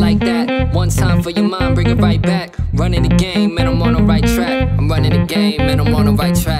like that. One time for your mind, bring it right back. Running the game, and I'm on the right track. I'm running the game, and I'm on the right track.